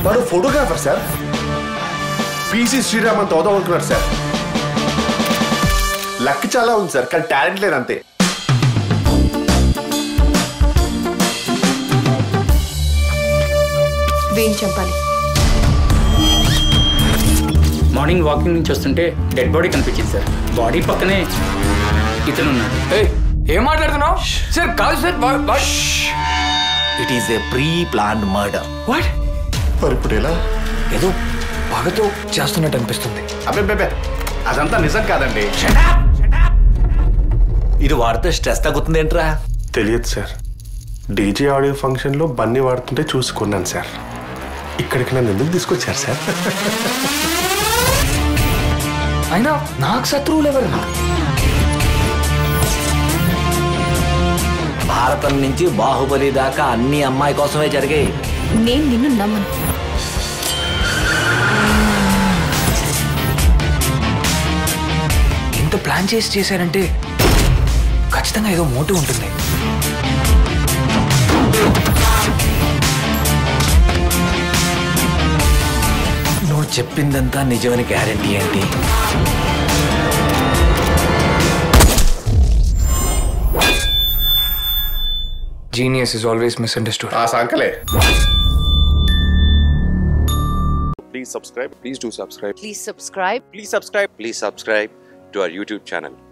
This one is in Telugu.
వాడు ఫోటోగ్రాఫర్ సార్. పీసీ శ్రీరామ్ అంత అవుదాం అనుకున్నాడు సార్. లక్ చాలా ఉంది సార్, కానీ టాలెంట్ లేదు అంతే. వేణి చంపాలి. మార్నింగ్ వాకింగ్ నుంచి వస్తుంటే డెడ్ బాడీ కనిపించింది సార్. బాడీ పక్కనే ఇతను ఉన్నాడు. ఏం మాట్లాడుతున్నావు సార్? కాదు sir, it is a pre planned murder. What? మరి ఇప్పుడు ఎలా? ఏదో పగతో చేస్తున్నట్టు అనిపిస్తుంది. అబ్బే అదంతా నిజం కాదండి. ఇది వాడితే స్ట్రెస్ తగ్గుతుంది ఏంట్రా? తెలియదు సార్. డీజే ఆడియో ఫంక్షన్లో బన్నీ వాడుతుంటే చూసుకున్నాను సార్. ఇక్కడికి నన్ను ఎందుకు తీసుకొచ్చారు సార్? అయినా నాకు శత్రువులు ఎవరు? భారతం నుంచి బాహుబలి దాకా అన్ని అమ్మాయి కోసమే జరిగాయి. నేను నిన్ను నమ్మను. ఇంత ప్లాన్ చేశారంటే ఖచ్చితంగా ఏదో మోటివ్ ఉంటుంది. నువ్వు చెప్పిందంతా నిజమని గ్యారెంటీ ఏంటి? Genius is always misunderstood. ఆ సంకలే. Please subscribe. Please do subscribe. Please subscribe. Please subscribe. Please subscribe to our YouTube channel.